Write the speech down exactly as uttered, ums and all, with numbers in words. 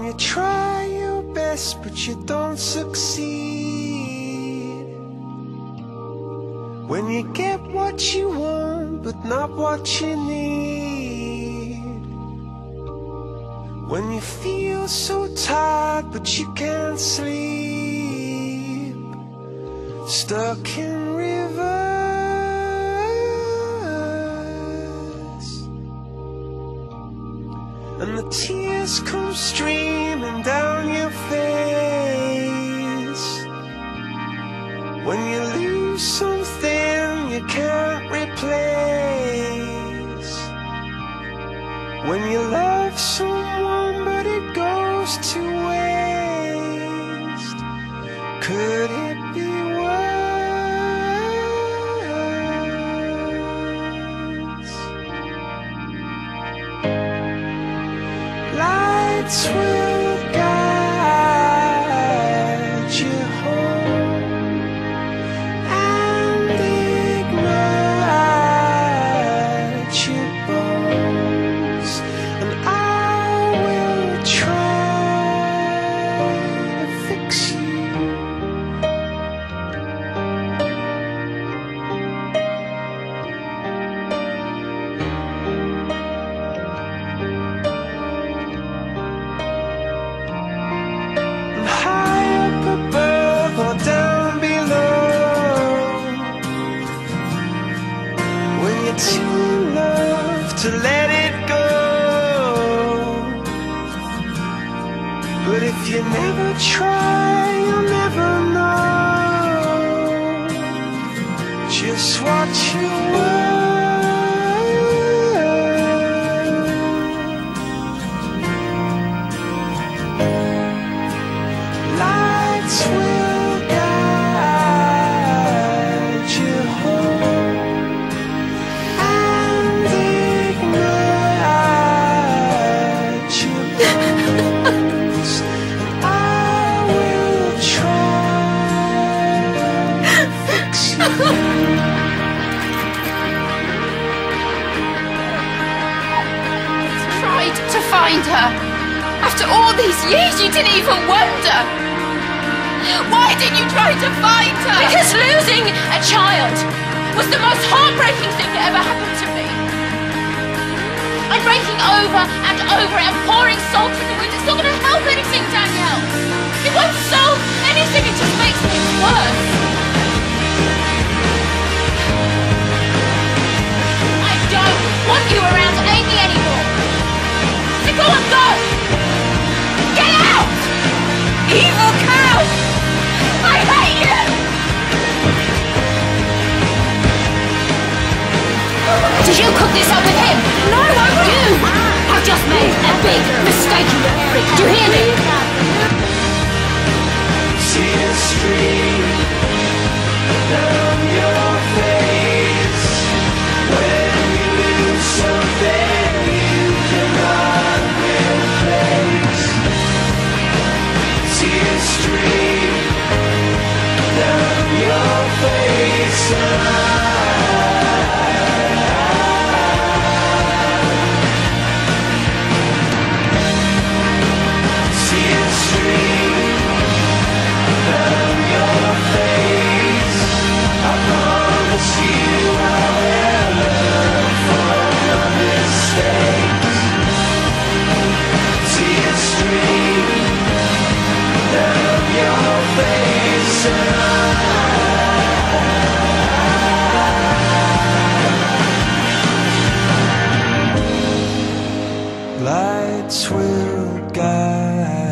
you try your best but you don't succeed, when you get what you want but not what you need, when you feel so tired but you can't sleep, stuck in rivers, and the tears come streaming down your face, when you lose something you can't replace, when you love someone but it goes to waste. Could it be worse? Lights will guide you home and ignite your bones, and I will try to fix you. And high up above or down below, when you're too in love to let it go. But if you never try, you'll never know just what you were. Lights will guide you home and ignite your bones, and I will try to fix you. Tried to find her. After all these years, you didn't even wonder. Why didn't you try to find her? Because losing a child was the most heartbreaking thing that ever happened to me. I'm breaking over and over and pouring salt in the wind. It's not going to help anything, Danielle. It won't solve anything. It just makes things worse. I don't want you around Amy anymore. So go on, go. Get out! Evil cow! I hate you! Did you cook this up with him? No, I wouldn't. You have just made a big mistake, you freak. Do you hear me? Tears stream down your face when you lose something you cannot replace. Tears stream down your face. Tears stream down your face. I promise you I'll learn from my mistakes. Tears stream down your face, and I lights will guide